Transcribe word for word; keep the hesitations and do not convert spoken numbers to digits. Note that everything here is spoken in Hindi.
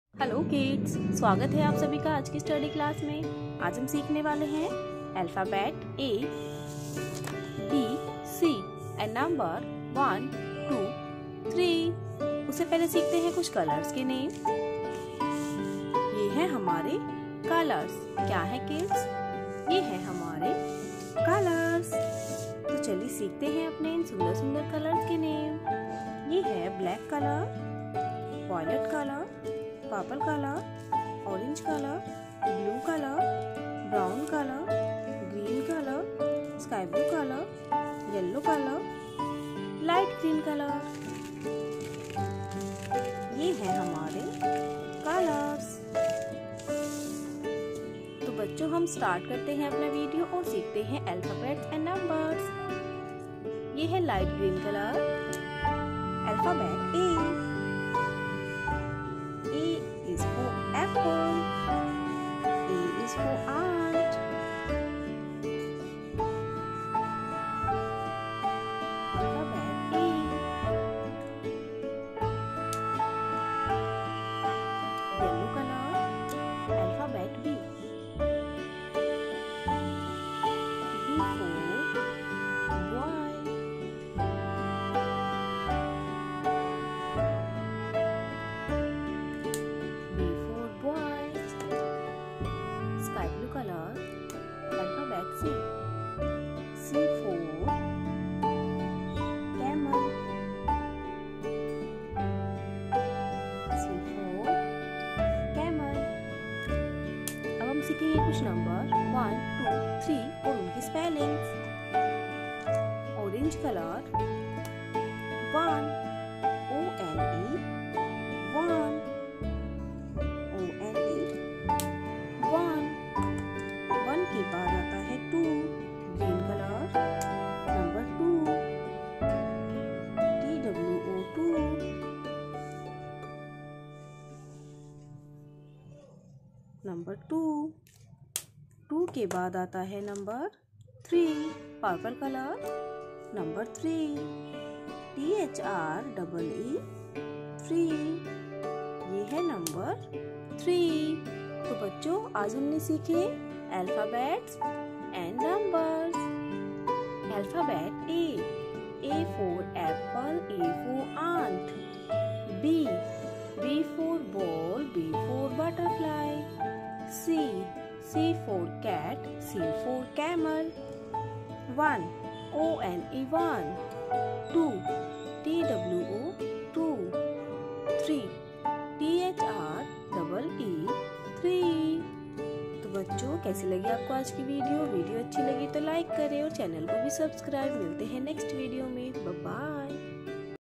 हेलो किड्स, स्वागत है आप सभी का आज की स्टडी क्लास में। आज हम सीखने वाले हैं alphabet A B C and number one two three. उससे पहले सीखते हैं कुछ कलर्स के नेम। ये हैं हमारे कलर्स। क्या है किड्स? ये है हमारे कलर्स। तो चलिए सीखते हैं अपने इन सुंदर सुंदर कलर्स के नेम। ये है black colour, violet colour, purple colour, orange colour, blue colour, brown colour, green colour, sky blue colour, yellow colour, light green colour. ये है हमारे कलर्स। तो बच्चों, हम स्टार्ट करते हैं अपना वीडियो और सीखते हैं अल्फाबेट्स एंड नंबर्स। ये है light green colour, alphabet A. Apple. A is for ant. Alphabet A. Yellow color. Alphabet B. B for boy. Sky blue color, alphabet C. C for camel. C for camel. अब हम सीखेंगे कुछ नंबर वन टू थ्री और उनकी spellings. Orange colour one, O N E one, O N E one. One के बाद आता है two, green colour number two, T W O two. Number two. Two के बाद आता है number three, purple colour number three, T H R double E three. ये है नंबर थ्री। तो बच्चों, आज हमने सीखे alphabets and numbers. Alphabet A, A for apple, A for ant. B, B for ball, B for butterfly. C, C for cat, C for camel. One, O N E one. Two, T W O two. Three, T H R double E three. तो बच्चों, कैसी लगी आपको आज की वीडियो? वीडियो अच्छी लगी तो लाइक करें और चैनल को भी सब्सक्राइब। मिलते हैं नेक्स्ट वीडियो में। Bye bye.